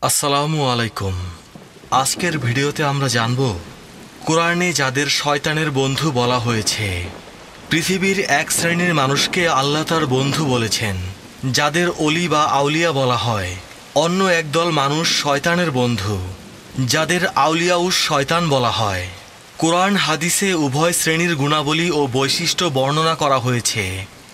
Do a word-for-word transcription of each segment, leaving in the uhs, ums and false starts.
আসসালামু আলাইকুম। আজকের ভিডিওতে আমরা জানব কোরআনে যাদের শয়তানের বন্ধু বলা হয়েছে। পৃথিবীর এক শ্রেণীর মানুষকে আল্লাহ তার বন্ধু বলেছেন, যাদের অলি বা আউলিয়া বলা হয়। অন্য একদল মানুষ শয়তানের বন্ধু, যাদের আউলিয়াউস শয়তান বলা হয়। কোরআন হাদিসে উভয় শ্রেণীর গুণাবলী ও বৈশিষ্ট্য বর্ণনা করা হয়েছে।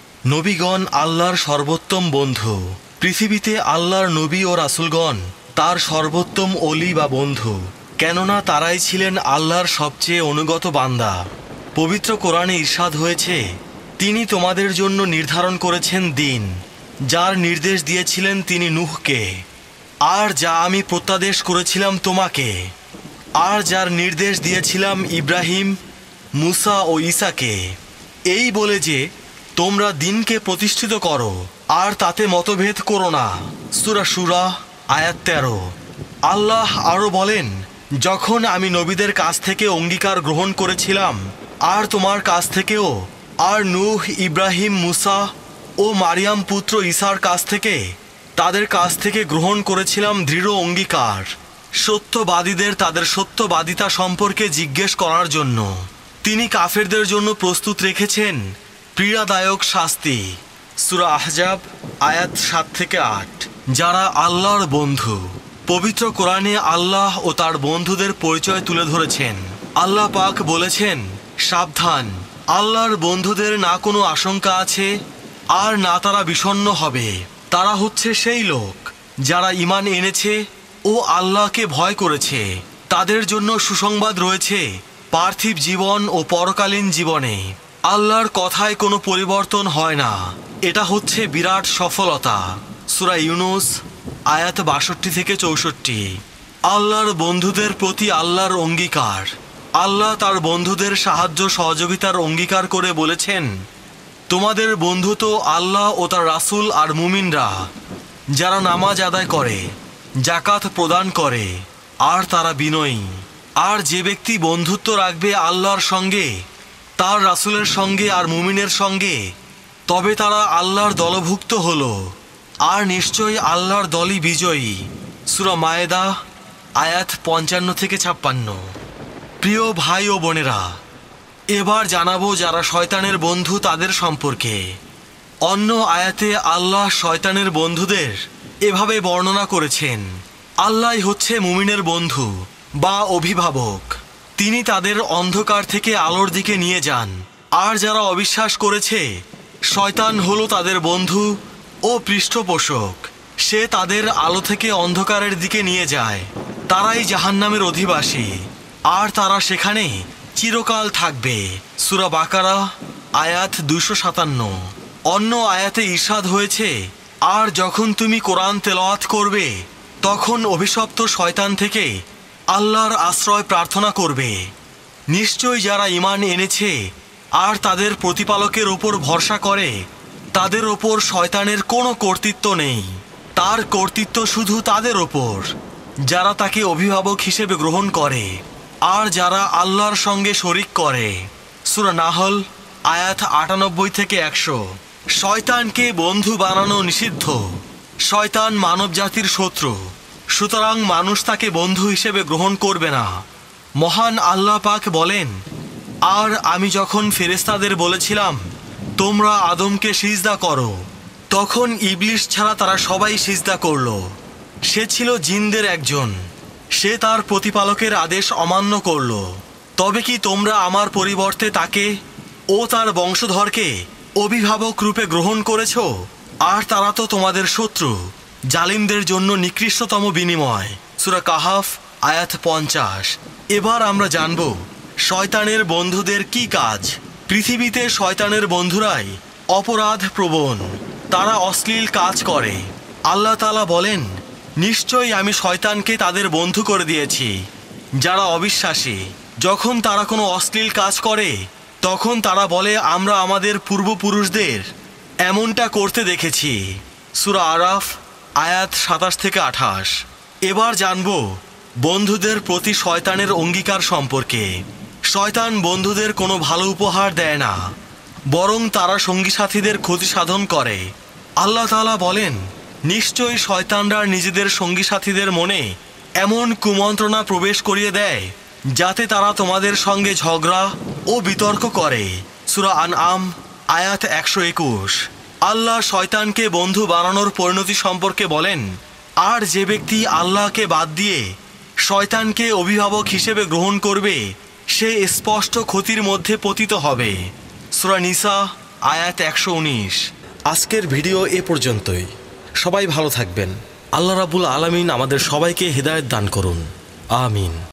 নবীগণ আল্লাহর সর্বোত্তম বন্ধু। পৃথিবীতে আল্লাহর নবী ও রাসূলগণ তার সর্বোত্তম অলি বা বন্ধু, কেননা তারাই ছিলেন আল্লাহর সবচেয়ে অনুগত বান্দা। পবিত্র কোরআনে ইরশাদ হয়েছে, তিনি তোমাদের জন্য নির্ধারণ করেছেন দিন, যার নির্দেশ দিয়েছিলেন তিনি নূহকে, আর যা আমি প্রত্যাদেশ করেছিলাম তোমাকে, আর যার নির্দেশ দিয়েছিলাম ইব্রাহিম, মুসা ও ঈসাকে, এই বলে যে তোমরা দিনকে প্রতিষ্ঠিত করো আর তাতে মতভেদ করো না। সূরা শূরা আয়াত তেরো। আল্লাহ আরও বলেন, যখন আমি নবীদের কাছ থেকে অঙ্গীকার গ্রহণ করেছিলাম আর তোমার কাছ থেকেও, আর নূহ, ইব্রাহিম, মুসা ও মারিয়াম পুত্র ঈসার কাছ থেকে, তাদের কাছ থেকে গ্রহণ করেছিলাম দৃঢ় অঙ্গীকার, সত্যবাদীদের তাদের সত্যবাদিতা সম্পর্কে জিজ্ঞেস করার জন্য। তিনি কাফেরদের জন্য প্রস্তুত রেখেছেন পীড়াদায়ক শাস্তি। সূরা আহজাব আয়াত সাত থেকে আট। যারা আল্লাহর বন্ধু। পবিত্র কোরআনে আল্লাহ ও তার বন্ধুদের পরিচয় তুলে ধরেছেন। আল্লাহ পাক বলেছেন, সাবধান, আল্লাহর বন্ধুদের না কোনো আশঙ্কা আছে আর না তারা বিষণ্ণ হবে। তারা হচ্ছে সেই লোক যারা ঈমান এনেছে ও আল্লাহকে ভয় করেছে। তাদের জন্য সুসংবাদ রয়েছে পার্থিব জীবন ও পরকালীন জীবনে। আল্লাহর কথায় কোনো পরিবর্তন হয় না। এটা হচ্ছে বিরাট সফলতা। সূরা ইউনুস আয়াত বাষট্টি থেকে চৌষট্টি। আল্লাহর বন্ধুদের প্রতি আল্লাহর অঙ্গীকার। আল্লাহ তার বন্ধুদের সাহায্য সহযোগিতার অঙ্গীকার করে বলেছেন, তোমাদের বন্ধু তো আল্লাহ ও তার রাসূল আর মুমিনরা, যারা নামাজ আদায় করে, জাকাত প্রদান করে, আর তারা বিনয়ী। আর যে ব্যক্তি বন্ধুত্ব রাখবে আল্লাহর সঙ্গে, তার রাসূলের সঙ্গে আর মুমিনের সঙ্গে, তবে তারা আল্লাহর দলভুক্ত হলো, আর নিশ্চয়ই আল্লাহর দলই বিজয়ী। সূরা মায়েদা আয়াত পঞ্চান্ন থেকে ছাপ্পান্ন। প্রিয় ভাই ও বোনেরা, এবার জানাবো যারা শয়তানের বন্ধু তাদের সম্পর্কে। অন্য আয়াতে আল্লাহ শয়তানের বন্ধুদের এভাবে বর্ণনা করেছেন, আল্লাহই হচ্ছে মুমিনের বন্ধু বা অভিভাবক। তিনি তাদের অন্ধকার থেকে আলোর দিকে নিয়ে যান। আর যারা অবিশ্বাস করেছে, শয়তান হলো তাদের বন্ধু ও পৃষ্ঠপোষক। সে তাদের আলো থেকে অন্ধকারের দিকে নিয়ে যায়। তারাই জাহান্নামের অধিবাসী, আর তারা সেখানে চিরকাল থাকবে। সূরা বাকারা আয়াত দুশো সাতান্ন। অন্য আয়াতে ইরশাদ হয়েছে, আর যখন তুমি কোরআন তেলাওয়াত করবে, তখন অভিশপ্ত শয়তান থেকে আল্লাহর আশ্রয় প্রার্থনা করবে। নিশ্চয় যারা ঈমান এনেছে আর তাদের প্রতিপালকের ওপর ভরসা করে, তাদের ওপর শয়তানের কোনো কর্তৃত্ব নেই। তার কর্তৃত্ব শুধু তাদের ওপর যারা তাকে অভিভাবক হিসেবে গ্রহণ করে আর যারা আল্লাহর সঙ্গে শরিক করে। সূরা নাহল আয়াত আটানব্বই থেকে একশো। শয়তানকে বন্ধু বানানো নিষিদ্ধ। শয়তান মানবজাতির শত্রু, সুতরাং মানুষ তাকে বন্ধু হিসেবে গ্রহণ করবে না। মহান আল্লাহ পাক বলেন, আর আমি যখন ফেরেশতাদের বলেছিলাম তোমরা আদমকে সিজদা করো, তখন ইবলিস ছাড়া তারা সবাই সিজদা করল। সে ছিল জিনদের একজন। সে তার প্রতিপালকের আদেশ অমান্য করল। তবে কি তোমরা আমার পরিবর্তে তাকে ও তার বংশধরকে অভিভাবক রূপে গ্রহণ করেছ? আর তারা তো তোমাদের শত্রু, জালিমদের জন্য নিকৃষ্টতম বিনিময়। সূরা কাহাফ আয়াত পঞ্চাশ। এবার আমরা জানব শয়তানের বন্ধুদের কি কাজ। পৃথিবীতে শয়তানের বন্ধুরাই অপরাধ প্রবণ। তারা অশ্লীল কাজ করে। আল্লাহ তাআলা বলেন, নিশ্চয়ই আমি শয়তানকে তাদের বন্ধু করে দিয়েছি যারা অবিশ্বাসী। যখন তারা কোনো অশ্লীল কাজ করে, তখন তারা বলে, আমরা আমাদের পূর্বপুরুষদের এমনটা করতে দেখেছি। সূরা আরাফ আয়াত সাতাশ থেকে আঠাশ। এবার জানব বন্ধুদের প্রতি শয়তানের অঙ্গীকার সম্পর্কে। শয়তান বন্ধুদের কোনো ভালো উপহার দেয় না, বরং তারা সঙ্গী সাথীদের ক্ষতি সাধন করে। আল্লাহ তাআলা বলেন, নিশ্চয়ই শয়তানরা নিজেদের সঙ্গী সাথীদের মনে এমন কুমন্ত্রণা প্রবেশ করিয়ে দেয় যাতে তারা তোমাদের সঙ্গে ঝগড়া ও বিতর্ক করে। সূরা আনআম আয়াত একশো একুশ। আল্লাহ শয়তানকে বন্ধু বানানোর পরিণতি সম্পর্কে বলেন, আর যে ব্যক্তি আল্লাহকে বাদ দিয়ে শয়তানকে অভিভাবক হিসেবে গ্রহণ করবে সে স্পষ্ট ক্ষতির মধ্যে পতিত হবে। সূরা নিসা আয়াত একশো উনিশ। আজকের ভিডিও এ পর্যন্তই। সবাই ভালো থাকবেন। আল্লাহ রাব্বুল আলামিন আমাদের সবাইকে হিদায়াত দান করুন। আমিন।